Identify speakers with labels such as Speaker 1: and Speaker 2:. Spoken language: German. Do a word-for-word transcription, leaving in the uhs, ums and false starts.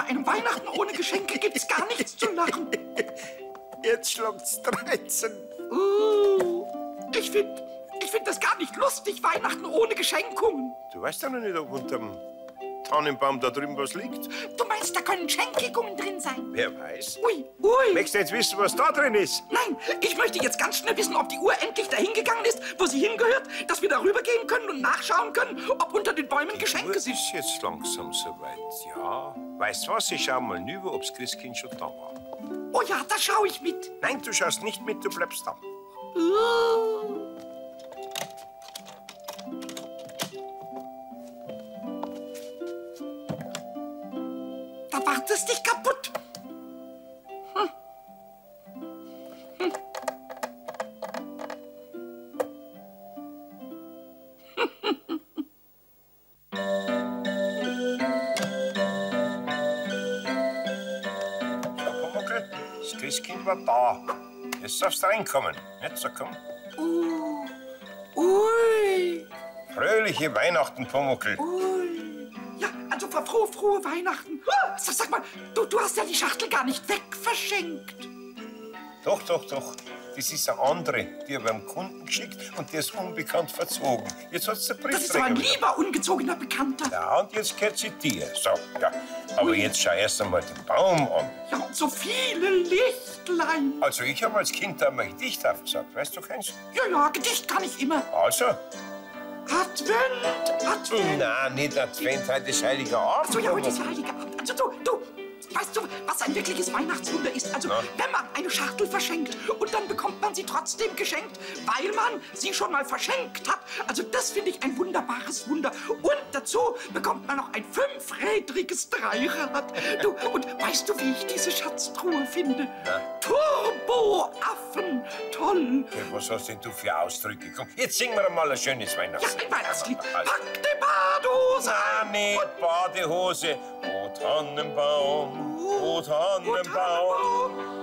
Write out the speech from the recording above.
Speaker 1: einem Weihnachten ohne Geschenke gibt's gar nichts zu lachen.
Speaker 2: Jetzt schlagt's dreizehn.
Speaker 1: Uh, ich find, ich find das gar nicht lustig, Weihnachten ohne Geschenkungen.
Speaker 2: Du weißt ja noch nicht, ob unterm Tannenbaum da drüben was liegt.
Speaker 1: Du meinst, da können Schenkungen drin sein?
Speaker 2: Wer weiß.
Speaker 1: Ui, ui.
Speaker 2: Möchtest du jetzt wissen, was da drin ist?
Speaker 1: Nein, ich möchte jetzt ganz schnell wissen, ob die Uhr endlich dahin gegangen ist, wo sie hingehört, dass wir darüber gehen können und nachschauen können, ob unter den Bäumen
Speaker 2: Die
Speaker 1: Geschenke
Speaker 2: Uhr
Speaker 1: sind.
Speaker 2: ist jetzt langsam soweit, ja. Weißt du was, ich schau mal rüber, ob's Christkind schon da war.
Speaker 1: Oh ja, da schaue ich mit.
Speaker 2: Nein, du schaust nicht mit, du bleibst da.
Speaker 1: Uh. Da wartest dich kaputt. Hm. Hm.
Speaker 2: Das Christkind war da. Jetzt darfst du reinkommen. Jetzt so, komm.
Speaker 1: Uh. Ui.
Speaker 2: Fröhliche Weihnachten, Pumuckl.
Speaker 1: Ui. Ja, also frohe, frohe Weihnachten. Ah, sag, sag mal, du, du hast ja die Schachtel gar nicht wegverschenkt.
Speaker 2: Doch, doch, doch. Das ist eine andere. Die habe ich beim Kunden geschickt und der ist unbekannt verzogen. Jetzt hat's der
Speaker 1: Das ist aber ein
Speaker 2: Briefträger.
Speaker 1: lieber, ungezogener Bekannter.
Speaker 2: Ja, und jetzt gehört sie dir. So, ja. Aber jetzt schau erst einmal den Baum an.
Speaker 1: Ja, und so viele Lichtlein.
Speaker 2: Also, ich habe als Kind da mal Gedicht aufgesagt. Weißt du keins?
Speaker 1: Ja, ja, Gedicht kann ich immer.
Speaker 2: Also?
Speaker 1: Advent, Advent.
Speaker 2: Nein, nicht Advent, heute ist heiliger Abend.
Speaker 1: So, ja, heute ist heiliger Abend. Also, du, du, weißt du, was ein wirkliches Weihnachtswunder ist? Also,
Speaker 2: Na?
Speaker 1: wenn man eine Schachtel verschenkt und dann bekommt man sie trotzdem geschenkt, weil man sie schon mal verschenkt hat. Also, das finde ich ein wunderbares Wunder. Und dazu bekommt man noch ein fünfrädriges Dreirad. Du, und weißt du, wie ich diese Schatztruhe finde?
Speaker 2: Na?
Speaker 1: Turboaffen, toll.
Speaker 2: Ja, was hast denn du für Ausdrücke? Komm, jetzt singen wir mal ein schönes
Speaker 1: Ja,
Speaker 2: Weihnachtslied.
Speaker 1: ein Weihnachtslied.
Speaker 2: Also.
Speaker 1: Pack die Badehose
Speaker 2: Nein, nicht Badehose. O Tannenbaum, o Tannenbaum.